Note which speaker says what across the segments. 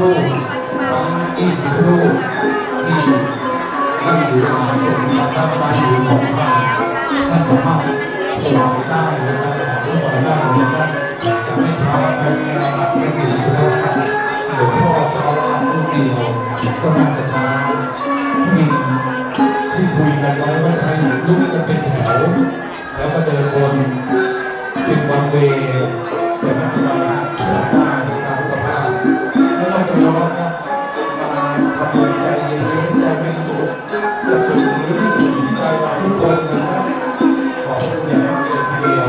Speaker 1: รูปทั้ง20 รูปที่นั่งอยู่ในงานศพด้านซ้ายมือของท่านสามารถถวายได้นะครับถวายได้นะครับจะไม่ช้าไปนัดกันอยู่นะครับหลวงพ่อเจ้าอาวาสรูปเดียวก็น่าจะช้าที่คุยกันไว้ว่าจะให้ลุกกันเป็นแถวแล้วก็เดินบนเป็นวันเวย์แต่มันทำได้ตามสภาพไม่ต้องจะร้อนครับทำบุญใจเย็นๆใจเป็นสุขจะสุขหรือที่สุขที่ใจเราทุกคนนะครับขอบคุณอย่างมากเลยทีเดียว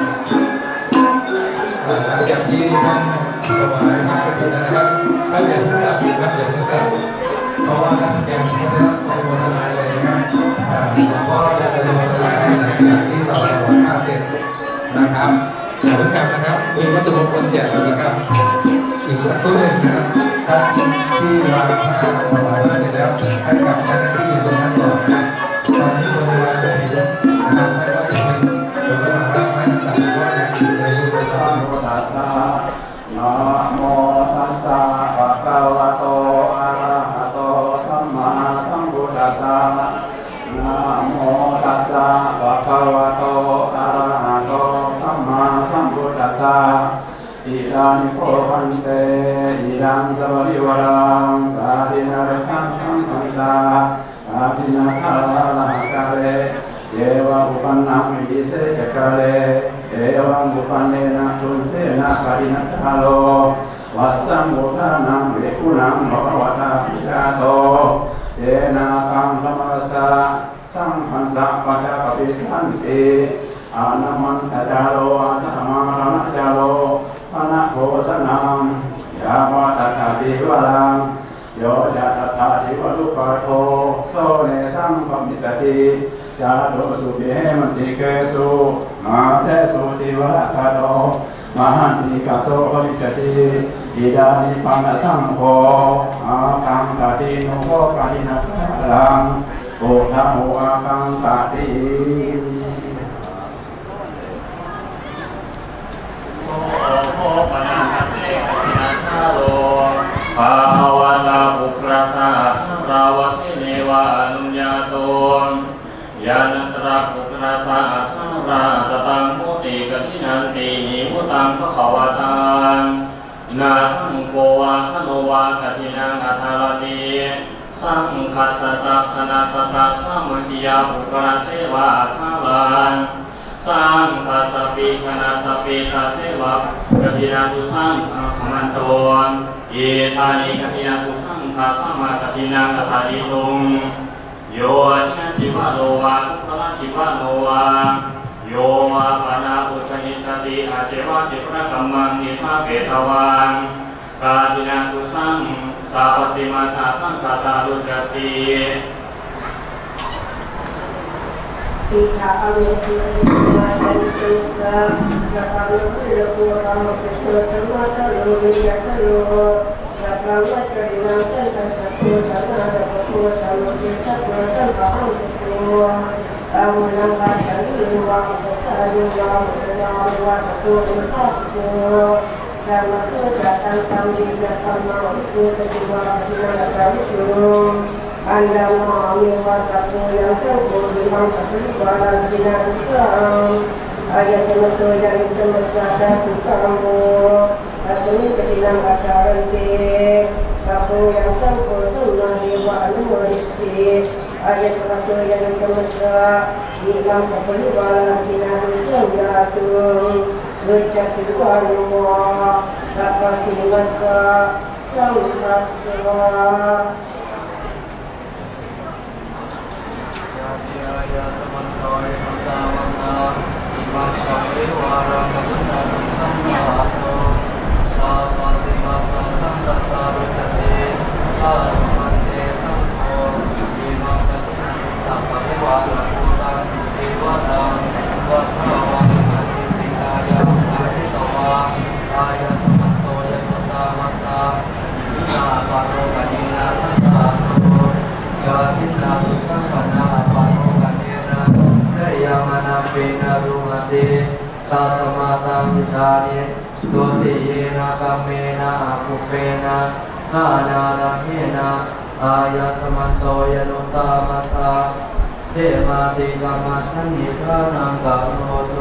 Speaker 1: หลังจากที่ท่านถวายพระกฐินนะครับท่านอย่าเพิ่งกลับครับอย่าเพิ่งกลับเพราะว่าท่านยังไม่ได้รับโมทนาเลยนะครับเพราะจะเป็นโมทนาให้หลังจากที่เราถวายพระเสร็จนะครับอย่าเพิ่งกลับนะครับมีวัตถุมงคลแจกนะครับอีกสักครู่หนึ่งนะครับท่านที่วางพระถวายพระเสร็จแล้วให้กลับมาที่ตรงนั้นก่อนนะตอนที่คนเวลาจะเห็นนะครับไม่ว่าจะเป็นหลวงพ่อพระไม่ต่างๆก็ยังอยู่ในยุคปัจจุบัน
Speaker 2: นะโมตัสสะภะคะวะโตอะระหะโตสัมมาสัมพุทธัสสะนะโมตัสสะภะคะวะโตอะระหะโตสัมมาสัมพุทธัสสะอิทังโพพันเตอิทังสวริวรังสาธินาริสังสังสังสาอาทินาคาลาลาคาเลเยวะอุปันนามิดิเสจกาเลเอวังอุปันเนนะตุนเสนะคารินัตาโลวัสสัมมุทานังเวกุนังภะคะวะตาปิยาโตเยนะกังสมัสสะสังขันสะปัจจปปิสันติอานามันตจาโลอาสมารณจาโลปนะโภสนังยาวะตถาติวรังโยจะตถาติวรุปโทโสเนสังปมิสติจาโตสุเบมันติเกสุมาเสสุติวรคาโตมหันติกาโตอริจติอิดานิปันสังโฆอาคังสติโนโภกานินาลังโอทะโมอาคังสติ
Speaker 3: โอปนาคเตกะนาคาโลภาหวะลาภุคราสะราวสิเนวะอนุญาโตยานันตระภุคราสะราตตังมุติกทินันติหิมุตังภควตังนาสังโฆวะคโนวะกทินังอัฏฐารติสังคัสสะตัคณะสัตตะสัมมทิยาภุคราเสวะอัฏฐารังสังคัสสะปิคณะสปิตาเสวะกทินังตุสังขมันโตเอธานิกทินังตุสังคัสสะมากทินังอัฏฐาริตุงโยชินจิวะโลวะทุกขละจิวะโลวะโยวะปนาอุชนิสติอาเจวะจิปะกัมมังนิทาเปตวังกาตินังตุสังสาปสิมาสาสังคาสารุจติ
Speaker 4: ติขะอเวทิมาจันตุกะสัพพะโลโกธรรมะโสธรรมะตะโลวิยะตะโลสัพพะวัจจรินังสันตัสสะโตสัมมาสัมพุทธัสสะโลกิสัพพะสัมปะหังตุโตอาวุนังกัจฉามิวะสัทธายุวะมุตตะวะตะโตอิทัสโตสัมมาตุจัตตังตัมมิยะธัมมาวิสุทธิวะทินังกะวิสุอันดามามิวะตะโตยังสังโฆดิมังปะริวารังจินังสังอายะตมะโตยังตมะสะดะตุสังโฆอัตมิกตินังอัฏฐารันติสัพโพยังสังโฆสัมมาเดวะอนุโมทิติอายะตมะโตยังตมะสะดิมังปะริวารังจินังสังยาตุโดยจักขุวานุโมสัพพะสิวัสสะสังคัสสะ
Speaker 2: ยาสมันโตยมัตตามัสสะอิมังชาเววาระมะตุนานุสัมมาโตสาปัสสิมาสะสังตัสสะรุจติสาธุมันเตสังโฆอิมังตัสสะสัพพะวะระโมตังเทวะนังวัสสะวัสสะติกายะนาทิตวะอายะสมันโตยมัตตามัสสะอินาปะโรกะนินาทัสสะโตยาทินาตุสังปนาปะโรกะเนนะเตยังมนะเปนะรุหะเตตัสมาตังทานิตุติเยนะกัมเมนะภุเปนะ
Speaker 5: ทานาราเฮนะอายาสมันโตยนุตตามัสสะเทมาติกามาสันนิพานังกะโรตุ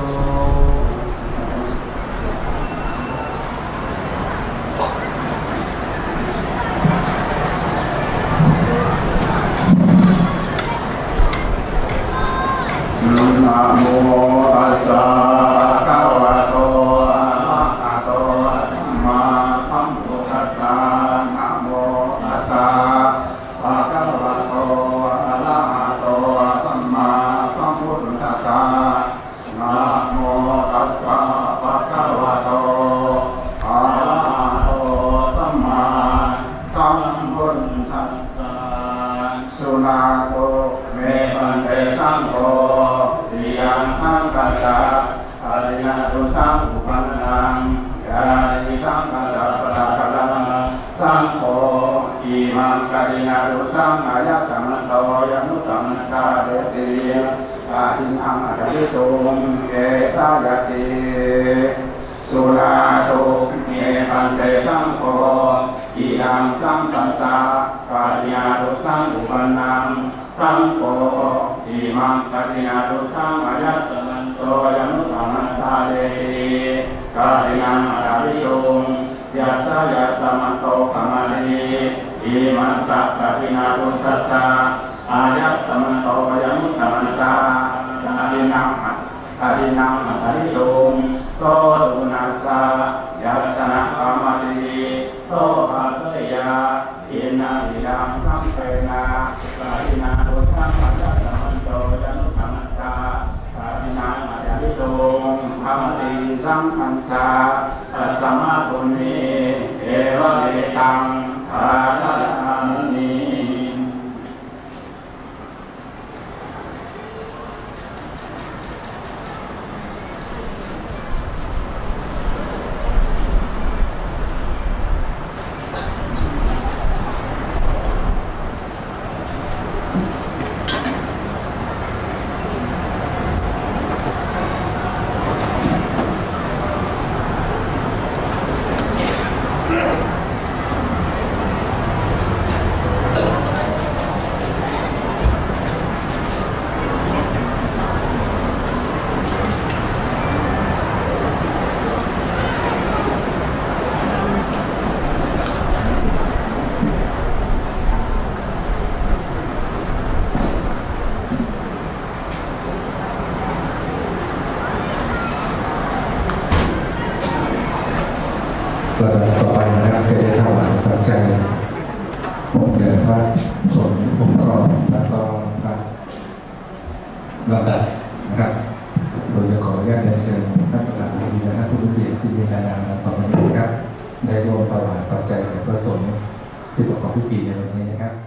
Speaker 2: นะโมตัสสะภะคะวะโตอะระหะโตสัมมาสัมพุทธัสสะนะโมตัสสะภะคะวะโตอะระหะโตสัมมาสัมพุทธัสสะนะโมตัสสะภะคะวะโตอะระหะโตสัมมาสัมพุทธัสสะสุนาโตเมปันเตสังโฆยังสังกัสสะอาริยตุสังอุปันนังยานิสังกัสสะปะทะคะลังสังโฆอิมังกัรินาตุสังอายะสัมมันโตยานุตัมสาเรติอาหินังอริตุงเกสายติสุราโตเมปันเตสังโฆอิดังสังกัสสะอาริยตุสังอุปันนังสังโฆอิมังกัตินาตุสังอายะสัมมันโตยานุตัมสาเรติกาตินังอริตุงยัสสะยัสสะมันโตขมาลีอิมัสสะกัตินาตุสัสสะอายะสัมมันโตยานุตัมสากาตินังอริตุงโสตุนัสสะยัสสะนะขมาลีโสภาสยาอินาอิดังสัมเปนะกาตินาตุสังอายะสัมมันโตยานุตัมสากาตินังอริตุงขมาลีสัมพันสะตัสสะมะปุณีเอวะเมตังภาลามิ
Speaker 1: ต่อไปนะครับก็จะถวายปัจจัยแด่พระสงฆ์องค์กรแล้วก็พระลำดับนะครับโดยจะขออนุญาตเรียนเชิญท่านประธานดีและท่านผู้มีเกียรติที่มีการนำต่อไปนี้นะครับได้ร่วมถวายปัจจัยแด่พระสงฆ์ที่ประกอบพิธีในวันนี้นะครับ